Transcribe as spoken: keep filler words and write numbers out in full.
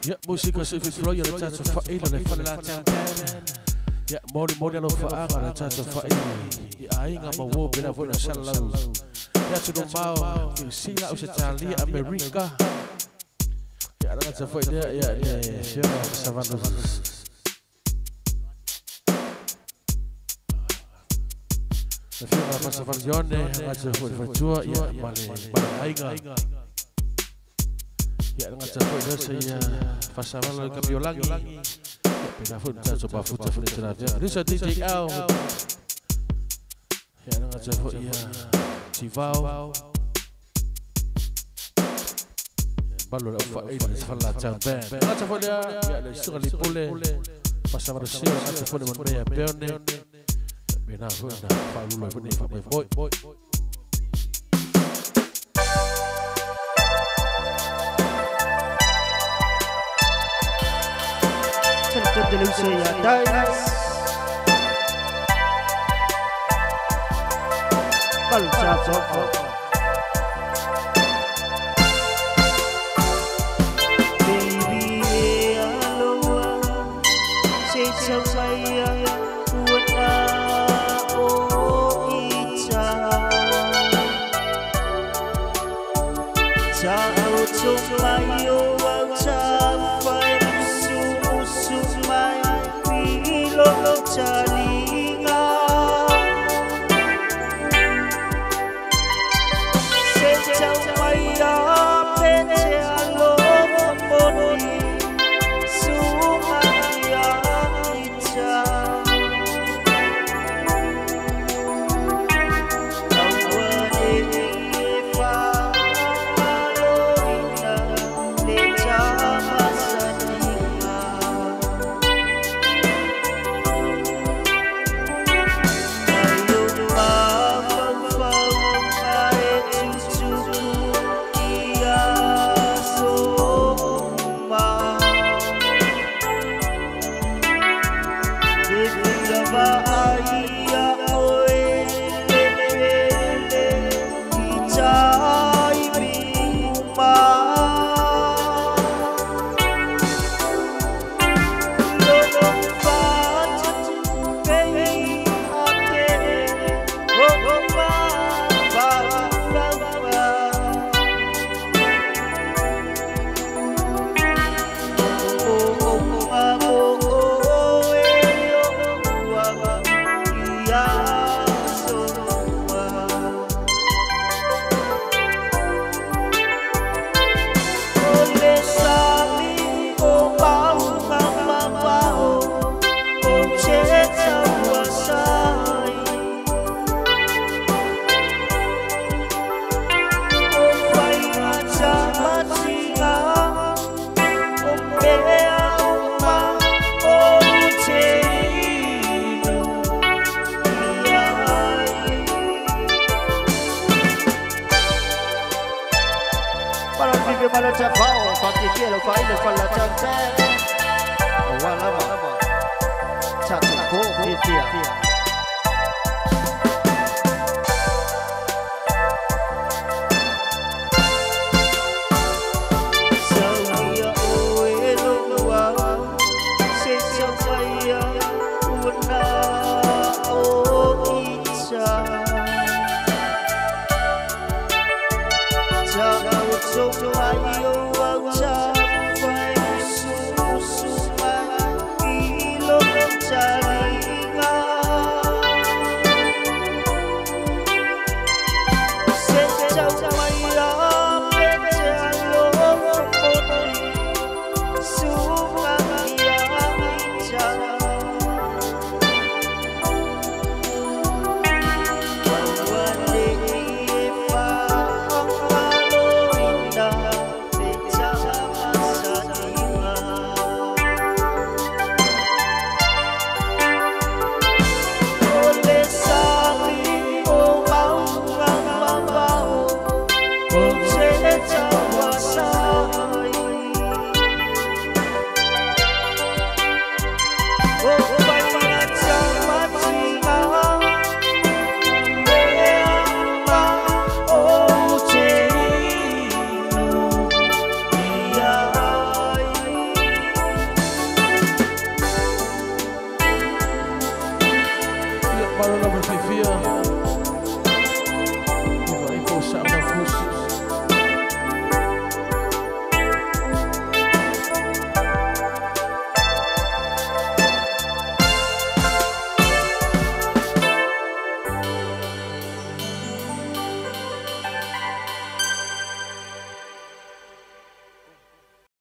Ya música se fue ya la chacha fa ilo le fa la chacha. Ya mori mori lo fa aga la chacha fa ilo. Ya ai nga ma wo bena fo na shallow. Ya chudo mau si la usa Charlie America. Ya la chacha fa ya ya ya ya savando. La firma passa Vargione, la chacha fa fa ya male male aiga. Ya dengan cara itu saya pasaran lalu kami ulangi. Ya beda pun saya coba foto foto cerita. Ini saya D J L. Ya dengan cara ya Civau. Balu dah faham ini sebelah jamban. Dengan cara dia ya ada sekali pule pasaran siapa ada pun dengan dia peone. Beda pun dah balu lalu ni faham boy boy. Cerita Delusia Dance Balsa Sofa Baby aloha Say saya Wana o ita Tao chung layo ang tafay Sumay pilog talinga Setaw maya pete along moni Sumaya ita Awan ifa alorina Leta masaninga Para chafao, pa' que quiero bailar para la chante. Wala ma, chato ko pitia. Saya oelo wa, sesa saya una o icha. Jangan coba yo aja fai susuma ilo jaringan Barolo me fifia.